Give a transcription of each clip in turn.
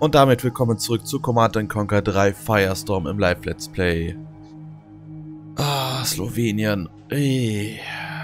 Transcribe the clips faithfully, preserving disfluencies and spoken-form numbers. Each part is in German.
Und damit willkommen zurück zu Command and Conquer drei Firestorm im Live Let's Play. Ah, Slowenien. Ey.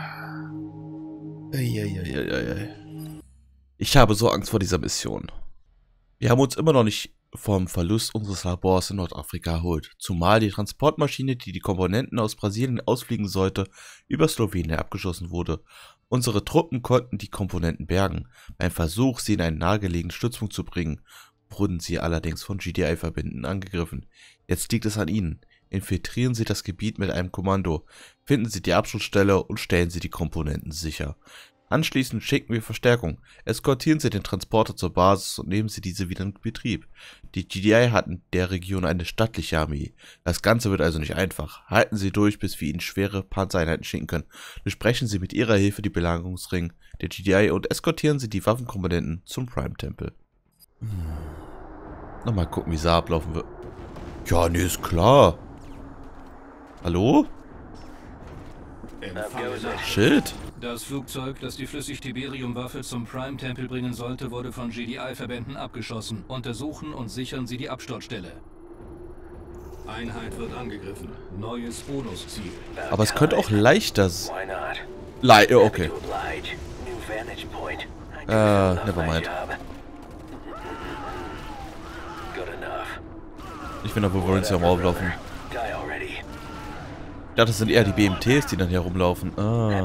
Ey, ey, ey, ey, ey. Ich habe so Angst vor dieser Mission. Wir haben uns immer noch nicht vom Verlust unseres Labors in Nordafrika erholt, zumal die Transportmaschine, die die Komponenten aus Brasilien ausfliegen sollte, über Slowenien abgeschossen wurde. Unsere Truppen konnten die Komponenten bergen. Beim Versuch, sie in einen nahegelegenen Stützpunkt zu bringen, wurden sie allerdings von G D I-Verbänden angegriffen. Jetzt liegt es an ihnen. Infiltrieren Sie das Gebiet mit einem Kommando, finden Sie die Abschussstelle und stellen Sie die Komponenten sicher. Anschließend schicken wir Verstärkung. Eskortieren Sie den Transporter zur Basis und nehmen Sie diese wieder in Betrieb. Die G D I hat in der Region eine stattliche Armee. Das Ganze wird also nicht einfach. Halten Sie durch, bis wir Ihnen schwere Panzereinheiten schicken können. Besprechen Sie mit Ihrer Hilfe die Belagerungsring der G D I und eskortieren Sie die Waffenkomponenten zum Prime-Tempel. Hm. Nochmal gucken, wie es ablaufen wird. Ja, nee, ist klar. Hallo? Schild. Das Flugzeug, das die Flüssig-Tiberium-Waffe zum Prime-Tempel bringen sollte, wurde von G D I-Verbänden abgeschossen. Untersuchen und sichern Sie die Absturzstelle. Einheit wird angegriffen. Neues Bonusziel. Aber es könnte auch leichter sein. Le okay. Äh, nevermind. Ich will da Wolverines hier rumlaufen. Ja, das sind eher die B M Ts, die dann hier rumlaufen. Ah.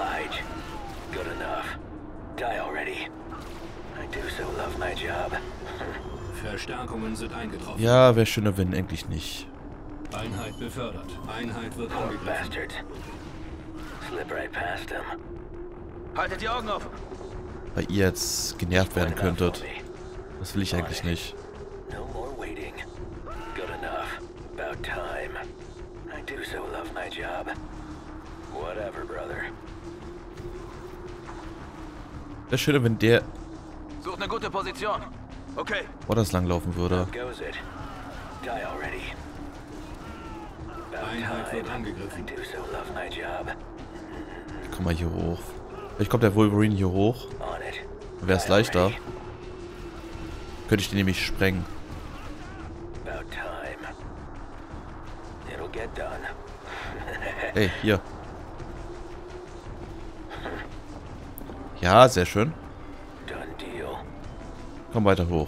Verstärkungen sind eingetroffen. Ja, wäre schöner, wenn endlich nicht. Einheit befördert. Einheit wird angegriffen. Haltet die Augen offen. Weil ihr jetzt genervt werden könntet. Das will ich eigentlich nicht. Wäre schöner, wenn der Sucht eine gute Position. Okay. wo das langlaufen würde. Einheit wird angegriffen. Komm mal hier hoch. Vielleicht kommt der Wolverine hier hoch. Dann wäre es leichter. Könnte ich den nämlich sprengen. Ey, hier. Ja, sehr schön. Komm weiter hoch.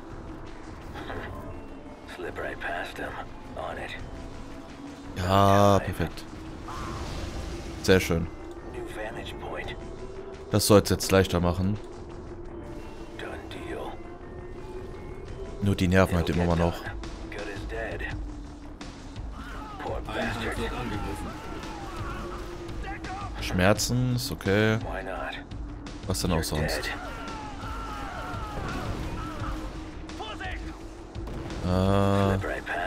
Ja, perfekt. Sehr schön. Das soll es jetzt leichter machen. Nur die nerven halt immer noch. Einheit wird angegriffen. Schmerzen ist okay. Was denn auch sonst? Äh.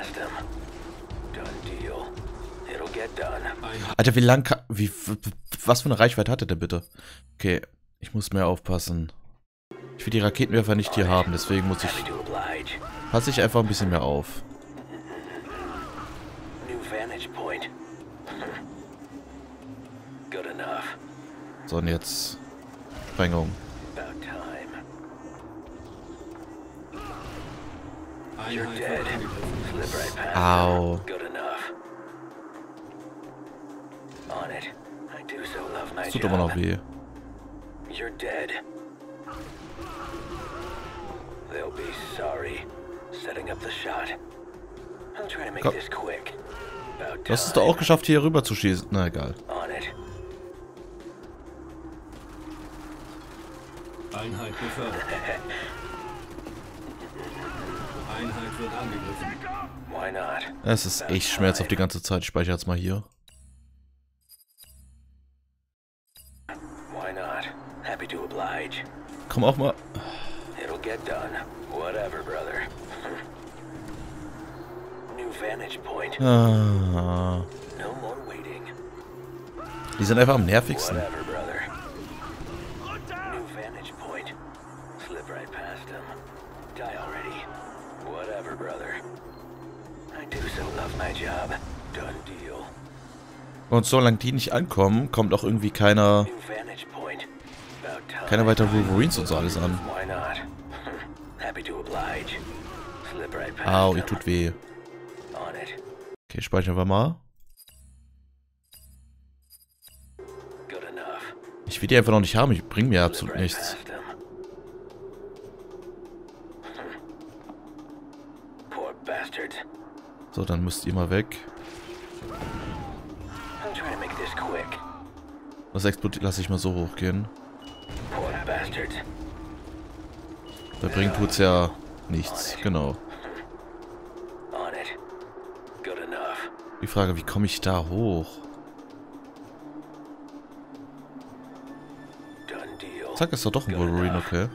Alter, wie lang kann... Wie, was für eine Reichweite hatte der bitte? Okay, ich muss mehr aufpassen. Ich will die Raketenwerfer nicht hier haben, deswegen muss ich... Passe ich einfach ein bisschen mehr auf. So, und jetzt... Sprengung. Au. Das tut immer noch weh. Komm. Du hast es doch auch geschafft, hier rüber zu schießen. Na egal. Einheit befördert. Einheit wird angegriffen. Es ist echt schmerzhaft die ganze Zeit. Ich speichere jetzt mal hier. Komm auch mal. Ah. Die sind einfach am nervigsten. Und solange die nicht ankommen, kommt auch irgendwie keiner Keine weiteren Wolverines und so alles an. Au, ihr tut weh. Okay, speichern wir mal. Ich will die einfach noch nicht haben, ich bringe mir absolut nichts. So, dann müsst ihr mal weg. Das explodiert, lasse ich mal so hochgehen. Da bringt tut's ja nichts, genau. Die Frage, wie komme ich da hoch? Zack, ist doch doch ein Wolverine, okay.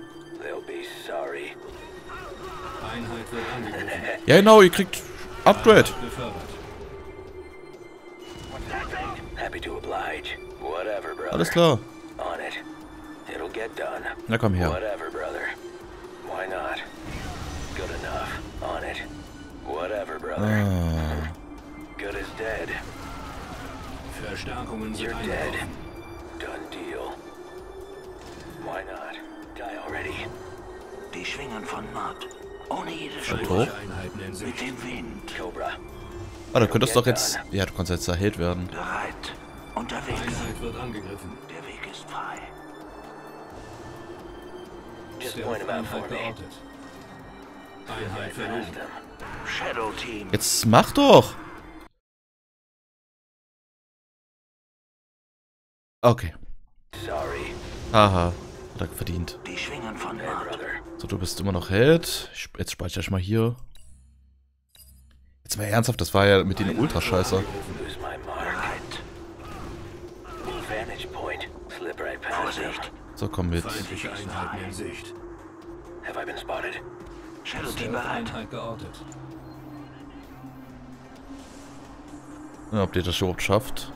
Ja genau, ihr kriegt Upgrade. Alles klar. Na komm her. Ah. Verstärkungen sind eingetroffen. Die Schwingen von Mord. Ohne jede Schuld. Hoch. Mit dem Wind. Ah, da könntest du doch jetzt... Ja, du kannst jetzt der Held werden. Bereit. Unterwegs. Einheit wird angegriffen. Der Weg ist frei. Stealth-Einheit geortet. Einheit verloren. Shadow Team. Jetzt mach doch! Okay. Sorry. Haha. Hat er verdient. Die Schwingen von Mord. So, du bist immer noch Held. Ich, jetzt speichere ich mal hier. Jetzt mal ernsthaft, das war ja mit den Ultrascheißer. So, komm mit. Feindliche Einheiten in Sicht. Shadow Team bereit. Einheit geortet. Ja, ob ihr das überhaupt schafft.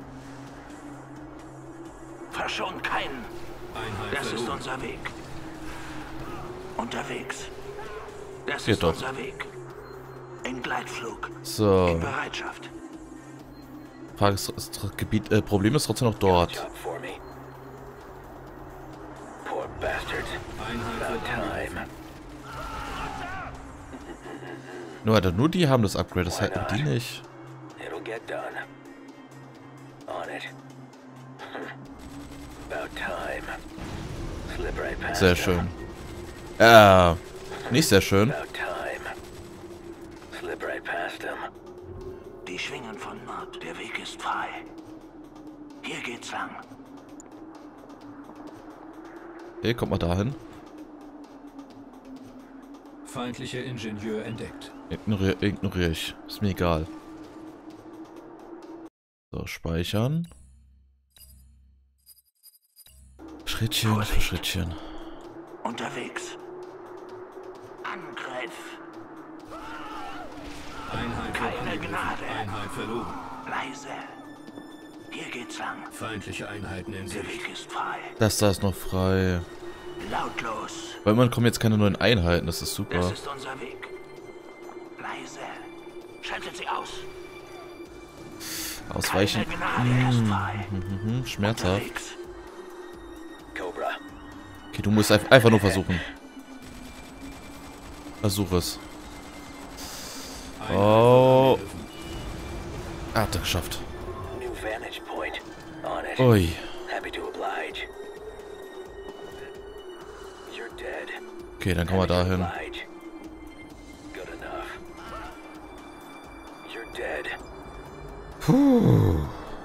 Verschont keinen. Einheit Das ist verloren. unser Weg. Unterwegs. Das Geht ist doch. unser Weg. Im Gleitflug. So. In Bereitschaft. Frage ist, ist, das Gebiet, äh, Problem ist trotzdem noch dort. Einheit wird angegriffen. Nur, Alter, nur die haben das Upgrade, das halten die nicht. Sehr schön. Äh, nicht sehr schön. Die Schwingen von Mord. Der Weg ist frei. Hier geht's lang. Okay, kommt mal dahin. Feindlicher Ingenieur entdeckt. Ignoriere ignorier ich. Ist mir egal. So, speichern. Schrittchen für Schrittchen. Unterwegs. Angriff. Einheit wird Keine angegriffen. Gnade. Einheit verloren. Leise. Hier geht's lang. Feindliche Einheiten in Der Sicht. Weg ist frei. Das da ist noch frei. Lautlos. Weil man kommen jetzt keine neuen Einheiten, das ist Das super. ist unser Weg. Leise. Schaltet sie aus. Ausweichen. Keine Gnade. Erst frei. Mhm, mhm, schmerzhaft. Unterwegs. Okay, du musst einfach einfach nur versuchen. Versuch es. Einheit Oh. wird angegriffen. Ah, hat er geschafft. Ui. Okay, dann kommen wir dahin. Puh.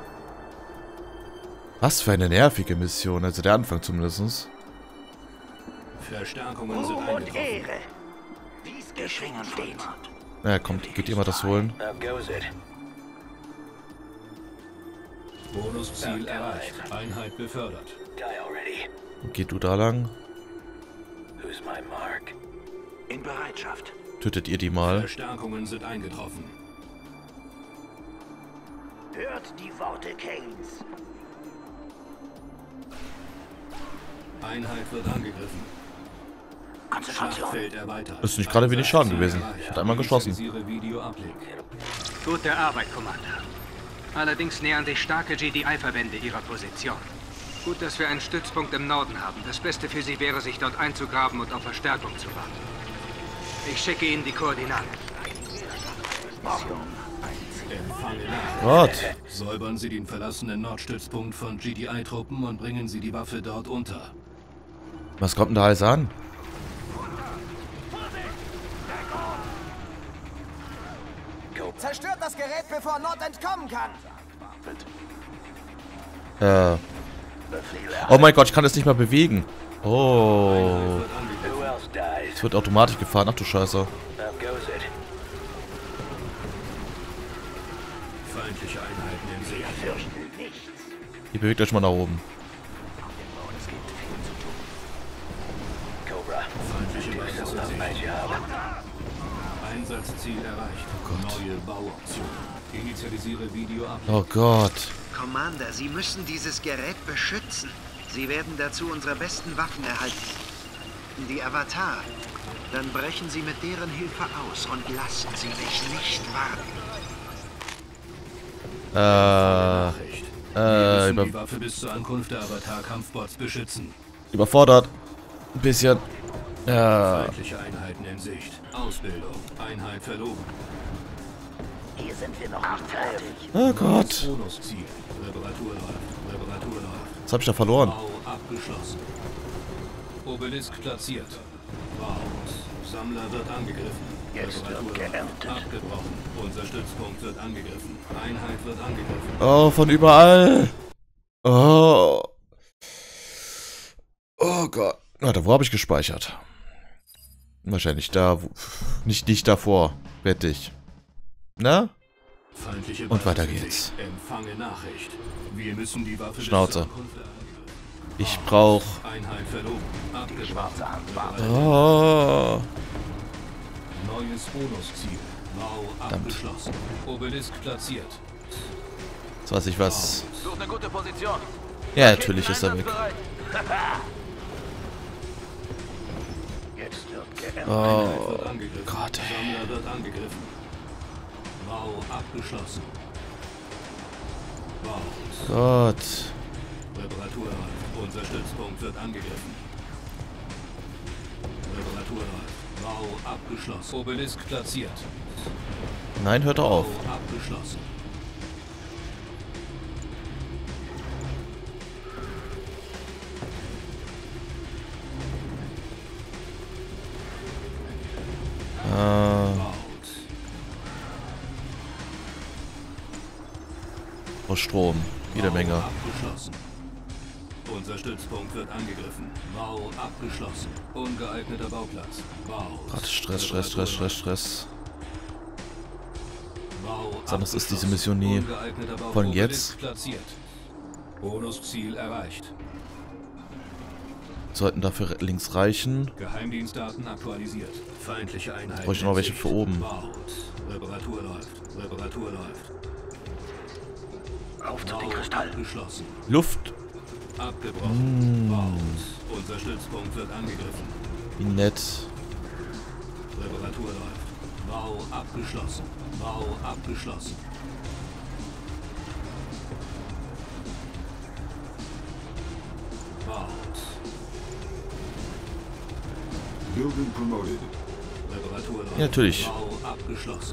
Was für eine nervige Mission, also der Anfang zumindest. Verstärkungen sind Ruhm und eingetroffen. Ehre. Die Schwingen von Mord. Naja, kommt, geht ihr mal das holen? Bonusziel erreicht. Einheit befördert. Geht du da lang? In Bereitschaft. Tötet ihr die mal? Verstärkungen sind eingetroffen. Hört die Worte Kanes. Einheit wird angegriffen. Konzentration. Schlachtfeld erweitert. Ist nicht gerade wenig Schaden gewesen. Hat einmal geschossen. Initialisiere Videoablick. Gute Arbeit, Commander. Allerdings nähern sich starke G D I-Verbände ihrer Position. Gut, dass wir einen Stützpunkt im Norden haben. Das Beste für sie wäre, sich dort einzugraben und auf Verstärkung zu warten. Ich schicke Ihnen die Koordinaten. Empfange Nachricht. Gott. Säubern Sie den verlassenen Nordstützpunkt von G D I-Truppen und bringen Sie die Waffe dort unter. Was kommt denn da alles an? Zerstört das Gerät, bevor Nord entkommen kann. Äh. Oh mein Gott, ich kann das nicht mal bewegen. Oh. Es wird automatisch gefahren. Ach du Scheiße. Feindliche Einheiten in Sicht. Ihr bewegt euch mal nach oben. Feindliche Basis in Sicht. Einsatzziel erreicht. Neue Bauoption. Initialisiere Video ab. Oh Gott. Commander, Sie müssen dieses Gerät beschützen. Sie werden dazu unsere besten Waffen erhalten. Die Avatar. Dann brechen Sie mit deren Hilfe aus und lassen Sie mich nicht warten. Äh. Äh. Wir müssen Über die Waffe bis zur Ankunft der Avatar-Kampfbots beschützen. überfordert. Ein bisschen. Ja. Feindliche Einheiten in Sicht. Ausbildung. Einheit verloren. Hier sind wir noch nicht fertig. Oh Gott. Bonusziel. Reparatur läuft. Reparatur läuft. Was hab ich da verloren? Bau abgeschlossen. Obelisk platziert. Bau. Sammler wird angegriffen. Jetzt wird Reparatur geerntet. abgebrochen. Unser Stützpunkt wird angegriffen. Einheit wird angegriffen. Oh, von überall. Oh. Oh Gott. Warte, wo habe ich gespeichert? Wahrscheinlich da. Wo, nicht nicht davor. Wette ich. Na? Feindliche Und weiter Basis in geht's. Sicht. Empfange Nachricht. Wir müssen die Waffe Schnauze. bis zur Ankunft der angegriffen. Ich brauch. Einheit verloren. Abgebrochen. Schwarze Hand wartet. Oh. Neues Bonusziel. Bau abgeschlossen. Obelisk platziert. Jetzt weiß ich was. Such eine gute Position. Ja, natürlich ist er weg. Einsatzbereit. Jetzt wird geerntet. Oh Wird angegriffen. Gott, ey. Sammler wird angegriffen. Bau abgeschlossen. Bau. Gott. Reparatur läuft. Unser Stützpunkt wird angegriffen. Reparatur läuft. Bau abgeschlossen. Obelisk platziert. Nein, hört auf. Bau abgeschlossen. Äh, Baut. oh, Strom. Jede Bau Menge. abgeschlossen. Unser Stützpunkt wird angegriffen. Bau abgeschlossen. Ungeeigneter Bauplatz. Bau. Gott, Stress, Stress, Stress, Stress, Stress. Bau Anders ist diese abgeschlossen. Mission nie. Ungeeigneter Bau. Von Obelisk jetzt. Platziert. Bonusziel erreicht. Sollten dafür links reichen. Geheimdienstdaten aktualisiert. Feindliche Einheiten. Bräuchte noch welche in für Sicht. oben. Baut. Reparatur läuft. Reparatur läuft. Auf zu Bau den Kristallen. abgeschlossen. Luft. Abgebrochen. Baut. Unser Stützpunkt wird angegriffen. Wie nett. Reparatur läuft. Bau abgeschlossen. Bau abgeschlossen. Baut. Building promoted. Reparatur läuft. Ja, natürlich. Bau abgeschlossen.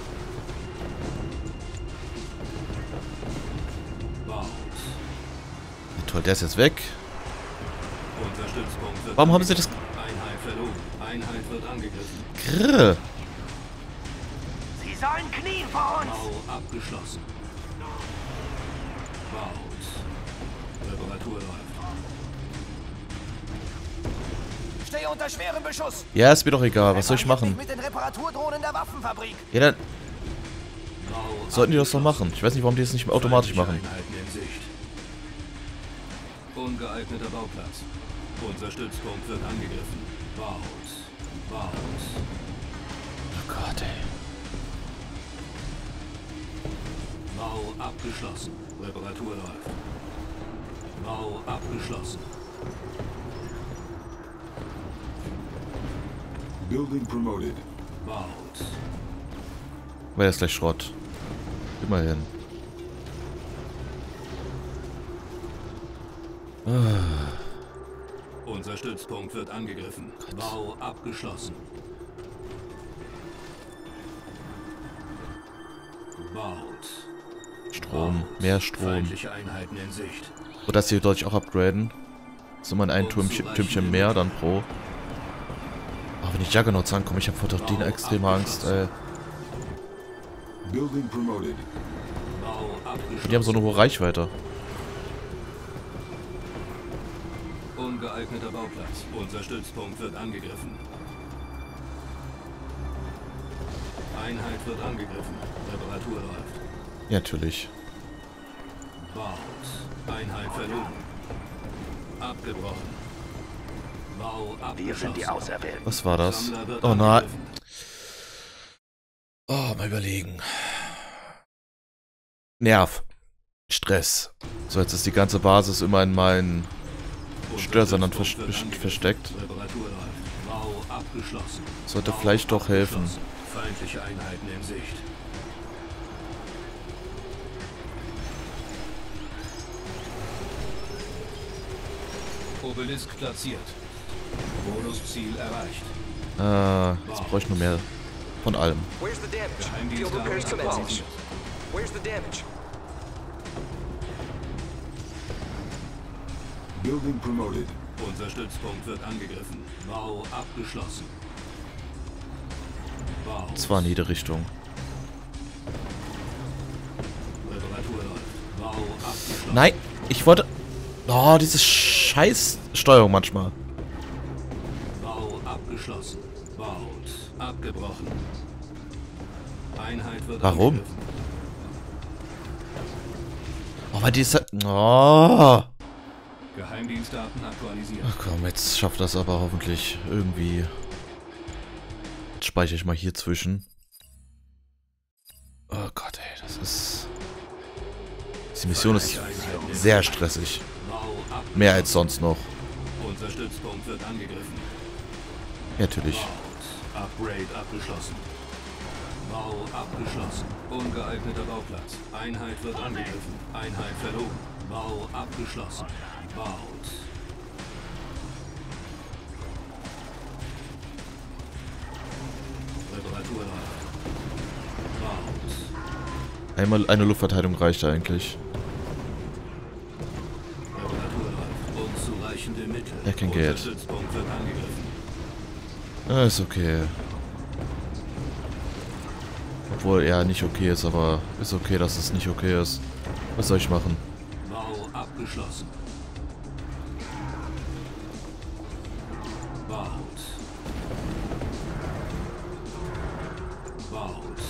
Baut. Ja, toll, der ist jetzt weg. Unser Stützpunkt wird Warum haben sie das... Einheit verloren. Einheit wird angegriffen. Grrr. Sie sollen knien vor uns. Bau abgeschlossen. Baut. Reparatur läuft. Stehe unter schwerem Beschuss. Ja, ist mir doch egal. Was soll ich machen? Mit den Reparaturdrohnen der Waffenfabrik. Ja, dann Bau sollten die das doch machen. Ich weiß nicht, warum die das nicht automatisch Feindliche machen. Einheiten in Sicht. Ungeeigneter Bauplatz. Unser Stützpunkt wird angegriffen. Baut. Baut. Oh Gott, ey. Bau abgeschlossen. Reparatur läuft. Bau abgeschlossen. Building promoted. Baut. War jetzt gleich Schrott. Immerhin. Unser Stützpunkt wird angegriffen. Bau abgeschlossen. Strom, mehr Strom. Feindliche Einheiten in Sicht. Und das hier deutlich auch upgraden. So mal ein Türmchen, Türmchen mehr dann pro. Aber wenn ich Juggernauts ankomme, ich habe vor doch denen extreme Angst, ey. Building promoted. Und die haben so eine hohe Reichweite. Ungeeigneter Bauplatz. Unser Stützpunkt wird angegriffen. Einheit wird angegriffen. Reparatur läuft. Ja, natürlich. Baut. Einheit verloren. Abgebrochen. Bau abgeschlossen. Wir sind die Auserwählten. Was war das? Sammler wird Oh nein. angegriffen. Oh, mal überlegen. Nerv. Stress. So, jetzt ist die ganze Basis immer in meinen Störsendern vers versteckt. Reparatur läuft. Bau abgeschlossen. Sollte Bau vielleicht doch helfen. abgeschlossen. Feindliche Einheiten in Sicht. Obelisk platziert. Bonusziel erreicht. Äh, jetzt brauche ich nur mehr von allem. Where's the damage? Geheimdienst Field repairs haben commencing. Where's the damage? Building promoted. Unser Stützpunkt wird angegriffen. Bau abgeschlossen. Bau. Zwar in jede Richtung. Reparatur läuft. Bau abgeschlossen. Nein, ich wollte... Oh, diese scheiß Steuerung manchmal. Bau abgeschlossen. Baut. Abgebrochen. Einheit wird Warum? angegriffen. Oh, weil diese... Oh. Geheimdienstdaten aktualisiert. Ach komm, jetzt schafft das aber hoffentlich irgendwie. Jetzt speichere ich mal hier zwischen. Oh Gott, ey, das ist... Die Mission ist sehr stressig. Bau abgeschlossen. Mehr als sonst noch. Unser Stützpunkt wird angegriffen. Natürlich. Baut. Upgrade abgeschlossen. Bau abgeschlossen. Ungeeigneter Bauplatz. Einheit wird angegriffen. Einheit verloren. Bau abgeschlossen. Baut. Reparatur läuft. Baut. Einmal eine Luftverteidigung reicht eigentlich. Reparatur läuft. Unzureichende Mittel. Ja, kein Unser Geld. Stützpunkt wird angegriffen. Ah, ist okay. Obwohl er nicht okay ist, aber ist okay, dass es nicht okay ist. Was soll ich machen? Bau abgeschlossen. Baut. Baut.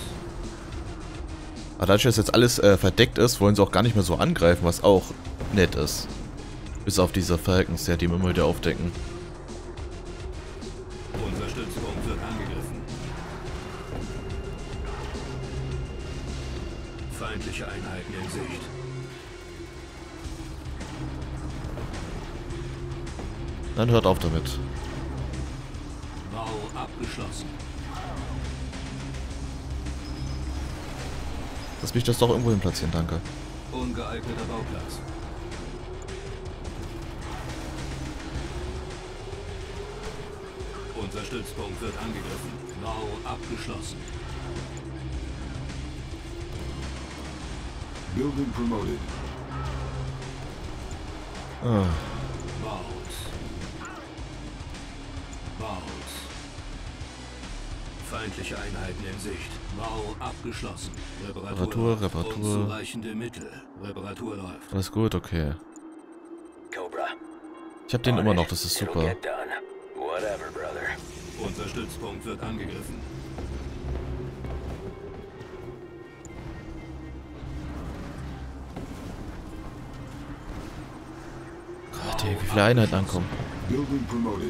Aber dadurch, dass jetzt alles äh, verdeckt ist, wollen sie auch gar nicht mehr so angreifen, was auch nett ist. Bis auf diese Falcons, ja, die immer wieder aufdecken. Unser Stützpunkt wird angegriffen. Feindliche Einheiten in Sicht. Dann hört auf damit. Bau abgeschlossen. Lass mich das doch irgendwo hin platzieren, danke. Ungeeigneter Bauplatz. Unser Stützpunkt wird angegriffen. Bau abgeschlossen. Building promoted. Ah, Baut. Baut. Feindliche Einheiten in Sicht. Bau abgeschlossen. Reparatur, Reparatur, Reparatur. Unzureichende Mittel. Reparatur läuft. alles gut, okay. Cobra. Ich hab den immer noch, das ist It'll super. get done. Whatever, brother. Unser Stützpunkt wird angegriffen. Gott, ey, wie viele Einheiten ankommen. Building promoted.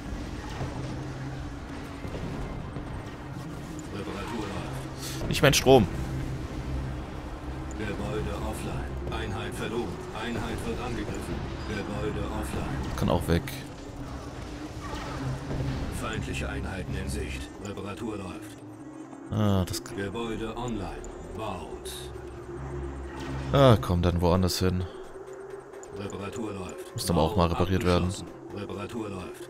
Reparatur läuft. Nicht mein Strom. Gebäude offline. Einheit verloren. Einheit wird angegriffen. Gebäude offline. Kann auch weg. Feindliche Einheiten in Sicht. Reparatur läuft. Ah, das... Gebäude online. Baut. Ah, komm, dann woanders hin. Reparatur läuft. Muss dann auch mal repariert werden. Reparatur läuft.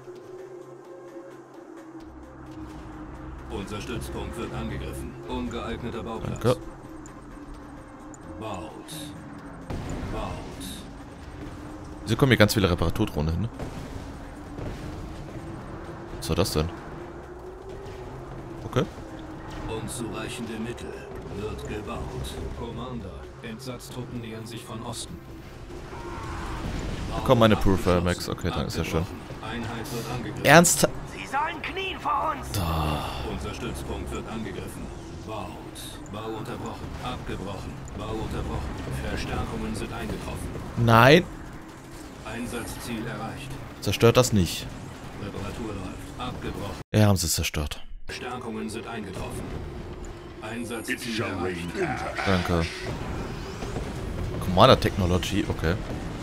Unser Stützpunkt wird angegriffen. Ungeeigneter Bauplatz. Danke. Baut. Baut. Wieso kommen hier ganz viele Reparaturdrohnen hin? Was war das denn? Okay. Unzureichende Mittel. Wird gebaut. Commander, Entsatztruppen nähern sich von Osten. Da kommen meine Profile Max. Okay, dann ist ja schön. Einheit wird angegriffen. Ernst? Sie sollen knien vor uns! Unser Stützpunkt wird angegriffen. Baut. Bau unterbrochen. Abgebrochen. Bau unterbrochen. Verstärkungen sind eingetroffen. Nein. Einsatzziel erreicht. Zerstört das nicht. Reparatur läuft. Abgebrochen. Ja, haben sie es zerstört. Verstärkungen sind eingetroffen. Einsatzziel erreicht. Danke. Commander Technology, okay.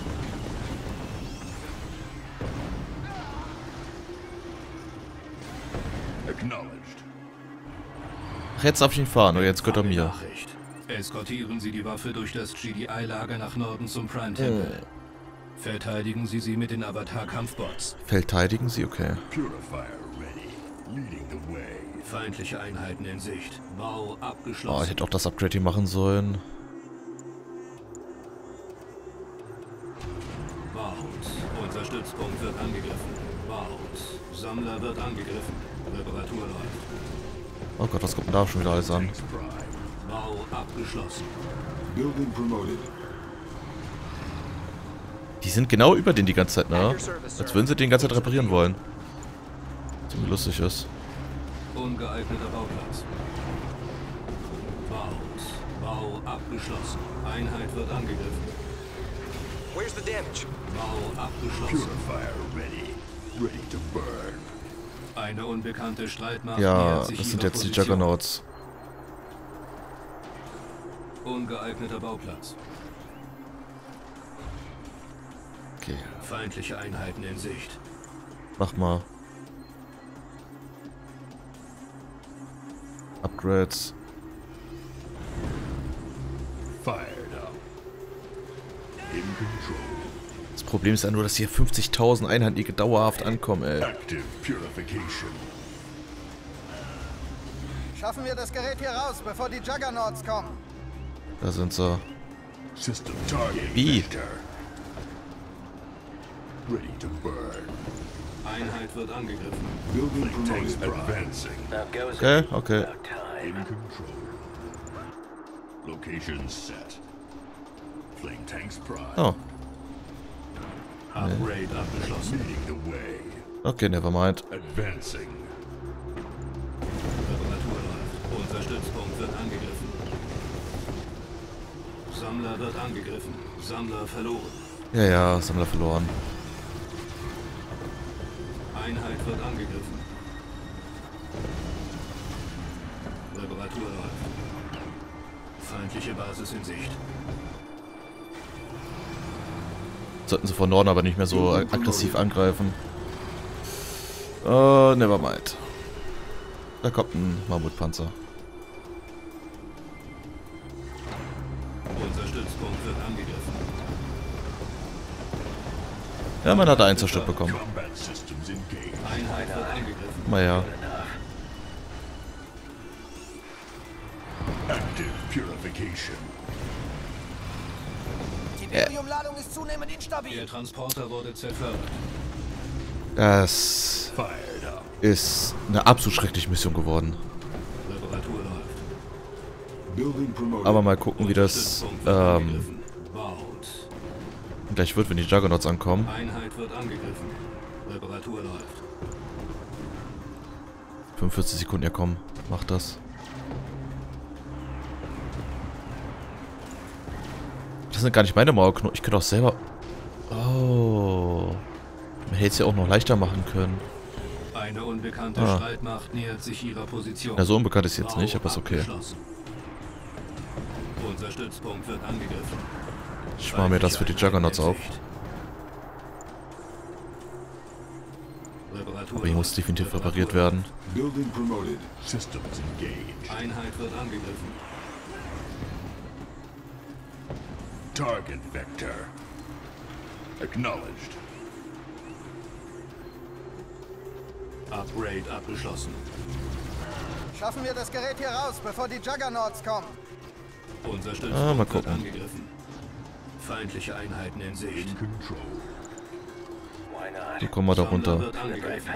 Ach, jetzt darf ich ihn fahren, oder jetzt gehört er mir. Nachricht. Eskortieren Sie die Waffe durch das G D I-Lager nach Norden zum Prime-Tempel. Verteidigen Sie sie mit den Avatar-Kampfbots. Verteidigen sie, okay. Feindliche Einheiten in Sicht. Bau Oh, abgeschlossen. ich hätte auch das Upgrade hier machen sollen. Baut. Unser Stützpunkt wird angegriffen. Baut. Sammler wird angegriffen. Reparatur läuft. Oh Gott, was kommt denn da schon wieder alles an? Bau abgeschlossen. Building promoted. Die sind genau über den die ganze Zeit, ne? Als würden sie den die ganze Zeit reparieren wollen. Ziemlich lustig ist. Ungeeigneter Bauplatz. Baut. Bau abgeschlossen. Einheit wird angegriffen. Where's the damage? Bau abgeschlossen. Eine unbekannte Streitmacht Ja, nähert sich das sind ihrer jetzt die Position. Juggernauts. Ungeeigneter Bauplatz. Okay, Feindliche Einheiten in Sicht. mach mal. Upgrades. Das Problem ist ja nur, dass hier fünfzigtausend Einheiten, die dauerhaft ankommen, ey. Schaffen wir das Gerät hier raus, bevor die Juggernauts kommen. Da sind sie. Wie? Einheit wird angegriffen. Building promoted. Okay, okay. Oh, Upgrade abgeschlossen. okay, nevermind. Reparatur läuft. Unser Stützpunkt wird angegriffen. Sammler wird angegriffen. Sammler verloren. Ja, ja, Sammler verloren. Einheit wird angegriffen. Reparatur läuft. Feindliche Basis in Sicht. Sollten sie von Norden aber nicht mehr so ag- aggressiv angreifen. Äh, nevermind. Da kommt ein Mammutpanzer. Unser Stützpunkt wird angegriffen. Ja, man hat einen zerstört bekommen. Einheit wird angegriffen. Naja. Die Bariumladung ist zunehmend instabil. Der Transporter wurde zerstört. Das ist eine absolut schreckliche Mission geworden. Reparatur läuft. Building promoted. Aber mal gucken, wie das Stützpunkt wird ähm, angegriffen. Baut. gleich wird, wenn die Juggernauts ankommen. Einheit wird angegriffen. Reparatur läuft. fünfundvierzig Sekunden, ja komm, mach das. Das sind gar nicht meine Mauerknoten. Ich könnte auch selber... Oh. Man hätte es ja auch noch leichter machen können. Eine unbekannte Ah. Streitmacht nähert sich ihrer Position. Ja, so unbekannt ist jetzt Bau nicht, aber ist okay. abgeschlossen. Unser Stützpunkt wird angegriffen. Ich spare mir das für die Juggernauts auf. Reparatur Aber hier muss läuft. definitiv Reparatur repariert werden. Building promoted. läuft. Einheit wird angegriffen. Target vector. Acknowledged. Upgrade abgeschlossen. Schaffen wir das Gerät hier raus, bevor die Juggernauts kommen. Unser Ah, Stützpunkt mal gucken. wird angegriffen. Feindliche Einheiten in Sicht. In control. Wie kommen wir da Sammler runter? wird angegriffen.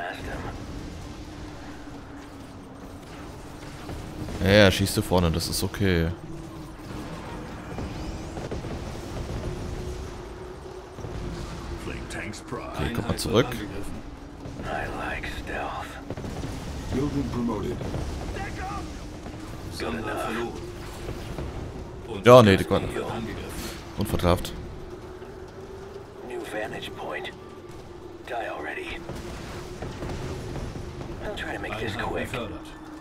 Ja, ja, schießt du vorne, das ist okay. Fling tanks prime. Okay, kommt mal Einheit zurück. wird angegriffen. Building promoted. Sammler verloren. Unser Ja, nee, die Stützpunkt konnten. wird angegriffen. Unvertrafft. New vantage point. Die already. I'll try to make this Einheit quick. befördert.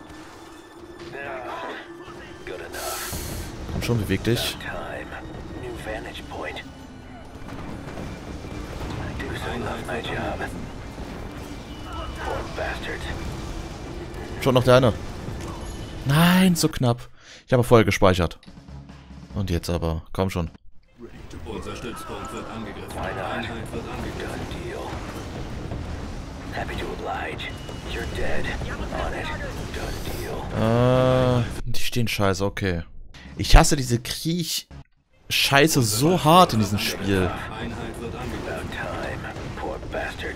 Good enough. Komm schon, beweg dich. Time. New vantage point. I do so love my job. Poor bastards. Schon noch der eine. Nein, so knapp. Ich habe vorher gespeichert. Und jetzt aber. Komm schon. Unser Stützpunkt wird angegriffen. Einheit wird angegriffen. Deal. Happy to oblige. You're dead. On it. Done deal. Äh, die stehen scheiße, okay. Ich hasse diese Kriech-Scheiße so hart in diesem Spiel. Einheit wird angegriffen. Time. Poor bastards.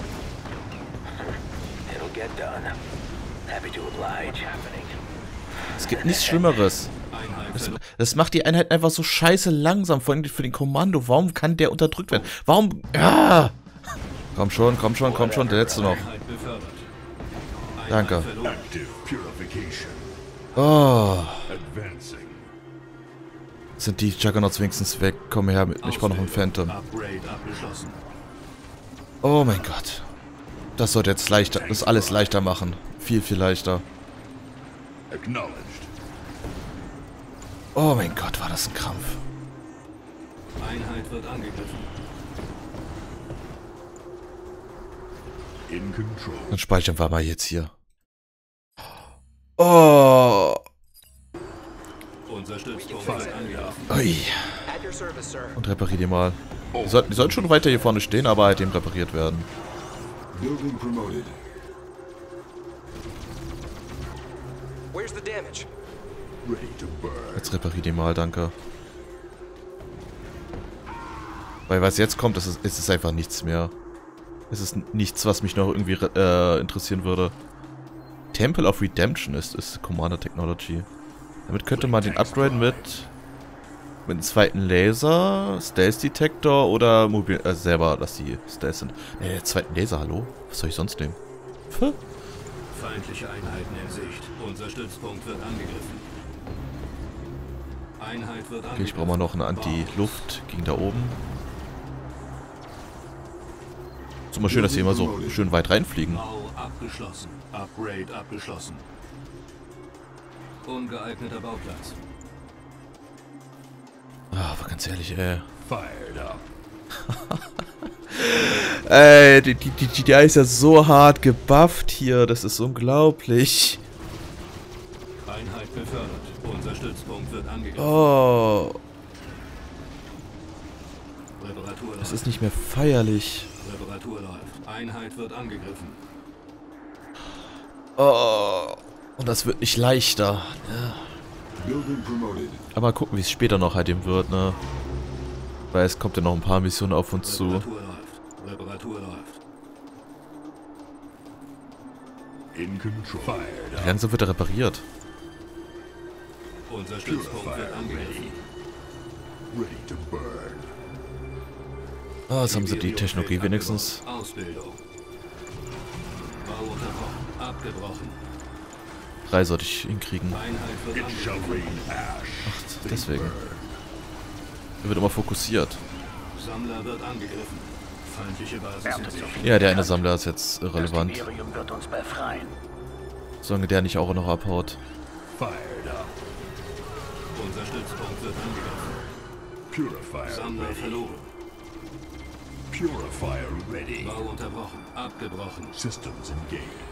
It'll get done. Happy to oblige. Es gibt nichts Schlimmeres. Einheit Das, verloren. das macht die Einheit einfach so scheiße langsam, vor allem für den Kommando. Warum kann der unterdrückt werden? Warum? Ja! Komm schon, komm schon, komm schon, der letzte noch. Einheit befördert. Einheit Danke. verloren. Active purification. Oh, Advancing. sind die Juggernauts wenigstens weg? Komm her, mit. Ich brauche noch einen Phantom. Upgrade abgeschlossen. Oh mein Gott. Das sollte jetzt leichter, das alles leichter machen. Viel, viel leichter. Acknowledged. Oh mein Gott, war das ein Krampf. Einheit wird angegriffen. In control. Dann speichern wir mal jetzt hier. Oh. Unser Stützpunkt wird angegriffen. Ui. Und reparier die mal. Die sollten, die sollten schon weiter hier vorne stehen, aber halt eben repariert werden. Building promoted. Where's the damage? Ready to burn. Jetzt reparier die mal, danke. Weil was jetzt kommt, das ist, ist es einfach nichts mehr. Es ist nichts, was mich noch irgendwie äh, interessieren würde. Temple of Redemption ist, ist Commander Technology. Damit könnte man den upgraden mit mit einem zweiten Laser, Stealth Detector oder mobil, äh, selber, dass die Stealth sind. Äh, zweiten Laser, hallo? Was soll ich sonst nehmen? Puh. Feindliche Einheiten in Sicht. Unser Stützpunkt wird angegriffen. Einheit wird angegriffen. Okay, ich brauche mal noch eine Anti-Luft gegen da oben. Ist immer schön, dass sie immer so schön weit reinfliegen. Bau abgeschlossen. Upgrade abgeschlossen. Ungeeigneter Bauplatz. Ah, aber ganz ehrlich, ey. Fired up. Ey, die, die, die G D I ist ja so hart gebufft hier. Das ist unglaublich. Einheit befördert. Unser Stützpunkt wird angegriffen. Oh, Reparatur das läuft. ist nicht mehr feierlich. Reparatur läuft. Einheit wird angegriffen. Oh, und das wird nicht leichter. Building promoted. Aber gucken, wie es später noch halt eben wird, ne? Weil es kommt ja noch ein paar Missionen auf uns zu. Reparatur läuft. Reparatur läuft. In control. Fired up. Langsam wird er repariert. Unser Stützpunkt wird Purifier angegriffen. ready. Ready to burn. Ah, jetzt haben sie die Technologie wenigstens. Ausbildung. Bau unterbrochen. Abgebrochen. Drei sollte ich hinkriegen. Einheit wird It shall angegriffen. rain ash. They Deswegen. burn. Er wird immer fokussiert. Sammler wird angegriffen. Feindliche Basis in Sicht. Ja, der eine Sammler ist jetzt irrelevant. Das Imperium wird uns befreien. Solange der nicht auch noch abhaut. Fired up. Unser Stützpunkt wird angegriffen. Purifier Sammler ready. verloren. Purifier ready. Bau unterbrochen. Abgebrochen. Systems engaged.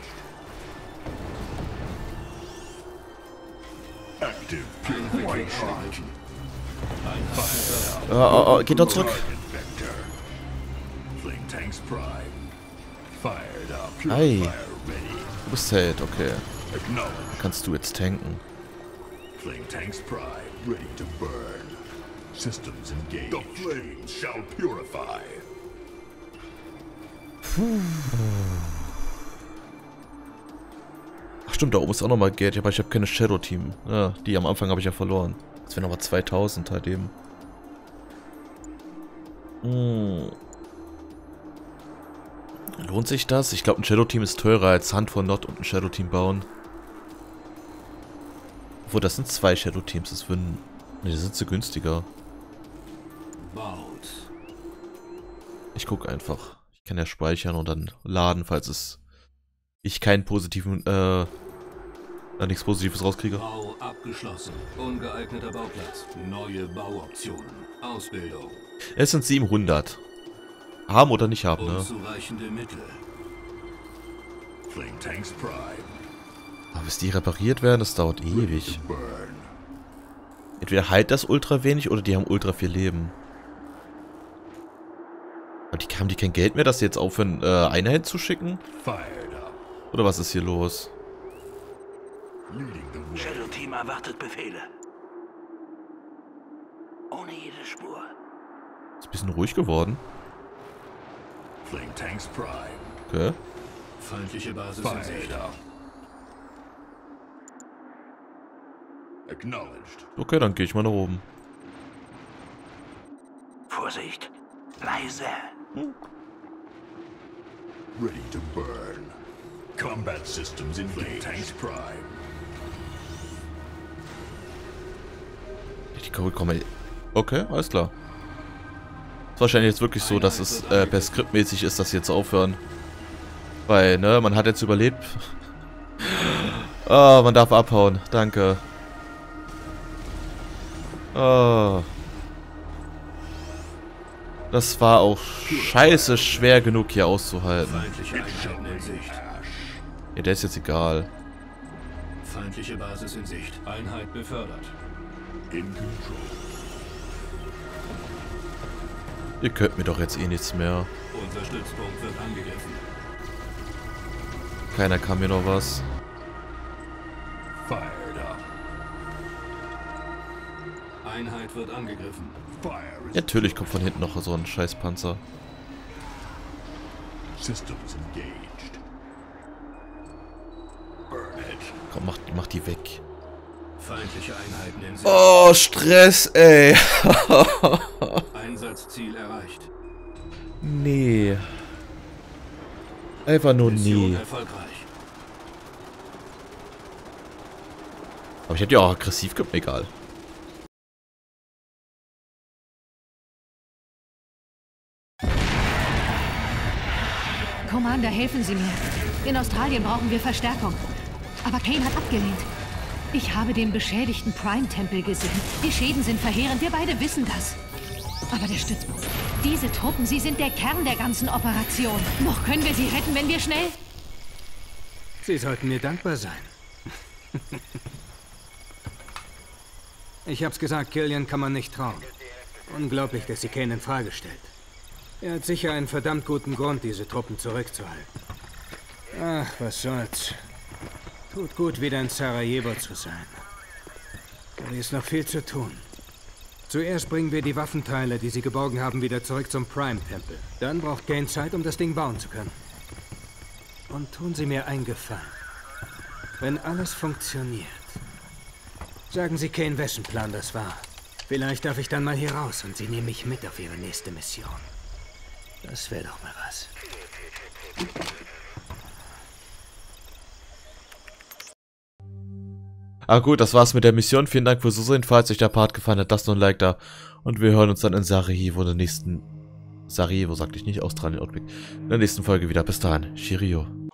Active Einheit purification. angegriffen. Einheit befördert. Oh, oh, oh, geht doch zurück. Target vector. Fling tanks prime. Fired up. Ei. Purifier ready. Du bist Held, okay. Acknowledged. Kannst du jetzt tanken. Flame tanks prime, ready to burn. Systems engaged. The flames shall purify. Puh. Ach stimmt, da oben ist auch nochmal Geld, aber ich habe keine Shadow Team. Ja, die am Anfang habe ich ja verloren. Das wären nochmal zweitausend halt eben. Hm. Lohnt sich das? Ich glaube, ein Shadow Team ist teurer als Hand von Not und ein Shadow Team bauen. Obwohl, das sind zwei Shadow Teams, das würden... Ne, die sind so günstiger. Ich gucke einfach. Ich kann ja speichern und dann laden, falls es... ich keinen positiven, äh... äh nichts Positives rauskriege. Bau abgeschlossen. Ungeeigneter Bauplatz. Neue Bauoptionen. Ausbildung. Es sind siebenhundert. Haben oder nicht haben, ne? Unzureichende Mittel. Flame tanks prime. Aber bis die repariert werden, das dauert ewig. Entweder heilt das ultra wenig oder die haben ultra viel Leben. Aber die haben die kein Geld mehr, dass sie jetzt aufhören, äh, Einheiten zu schicken? Oder was ist hier los? Shadow Team erwartet Befehle. Ohne jede Spur. Ist ein bisschen ruhig geworden. Flame tanks prime. Okay. Feindliche Basis in Sicht. Acknowledged. Okay, dann gehe ich mal nach oben. Vorsicht. Leise. Hm. Ready to burn. Combat systems in Flame tanks prime. Die Code kommen. Okay, alles klar. Ist wahrscheinlich jetzt wirklich so, dass es äh, per Skript mäßig ist, dass sie jetzt aufhören. Weil, ne, man hat jetzt überlebt. Ah, oh, man darf abhauen. Danke. Oh. Das war auch scheiße schwer genug hier auszuhalten. Feindliche Einheiten in Sicht. Ja, der ist jetzt egal. Feindliche Basis in Sicht. Einheit befördert. In control. Ihr könnt mir doch jetzt eh nichts mehr. Unser Stützpunkt wird angegriffen. Keiner kann mir noch was. Fired up. Einheit wird angegriffen. Fire is Natürlich kommt von hinten noch so ein Scheißpanzer. systems engaged. Burn it. Komm, mach, mach die weg. Feindliche Einheiten in Sicht. Oh, Stress, ey. Einsatzziel erreicht. Nee. Einfach nur Mission nie. erfolgreich. Aber ich hätte ja auch aggressiv gehabt, egal. Commander, helfen Sie mir. In Australien brauchen wir Verstärkung. Aber Kane hat abgelehnt. Ich habe den beschädigten Prime-Tempel gesehen. Die Schäden sind verheerend, wir beide wissen das. Aber der Stützpunkt. Diese Truppen, sie sind der Kern der ganzen Operation. Noch können wir sie retten, wenn wir schnell... Sie sollten mir dankbar sein. Ich hab's gesagt, Killian kann man nicht trauen. Unglaublich, dass sie Kane in Frage stellt. Er hat sicher einen verdammt guten Grund, diese Truppen zurückzuhalten. Ach, was soll's. Tut gut, wieder in Sarajevo zu sein. Aber hier ist noch viel zu tun. Zuerst bringen wir die Waffenteile, die sie geborgen haben, wieder zurück zum Prime-Tempel. Dann braucht Kane Zeit, um das Ding bauen zu können. Und tun Sie mir einen Gefallen. Wenn alles funktioniert, sagen Sie Kane, wessen Plan das war. Vielleicht darf ich dann mal hier raus und Sie nehmen mich mit auf Ihre nächste Mission. Das wäre doch mal was. Ah gut, das war's mit der Mission. Vielen Dank fürs Zusehen. Falls euch der Part gefallen hat, lasst noch ein Like da. Und wir hören uns dann in Sarajevo in der nächsten... Sarajevo, sagte ich nicht, Australien, Outback. In der nächsten Folge wieder. Bis dahin. Cheerio.